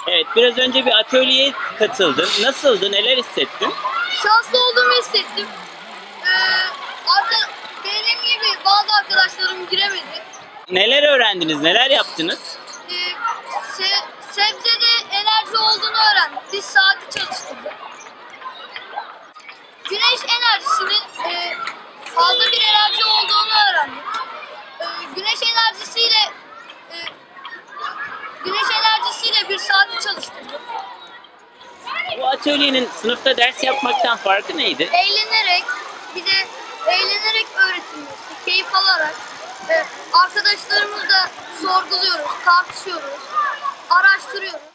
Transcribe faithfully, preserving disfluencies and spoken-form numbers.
Evet, biraz önce bir atölyeye katıldın. Nasıldı, neler hissettin? Şanslı olduğumu hissettim. Ee, arka, benim gibi bazı arkadaşlarım giremedi. Neler öğrendiniz, neler yaptınız? Ee, se, sebzede enerji olduğunu öğrendik. Biz saati çalıştırdık. Güneş enerjisinin e, fazla bir enerji olduğunu öğrendik. Ee, güneş enerjisiyle e, güneş enerjisiyle bir saati çalıştırdık. Bu atölyenin sınıfta ders yapmaktan farkı neydi? Eğlenerek, bir de eğlenerek öğretilmesi, keyif alarak ve arkadaşlarımızla sorguluyoruz, tartışıyoruz, araştırıyoruz.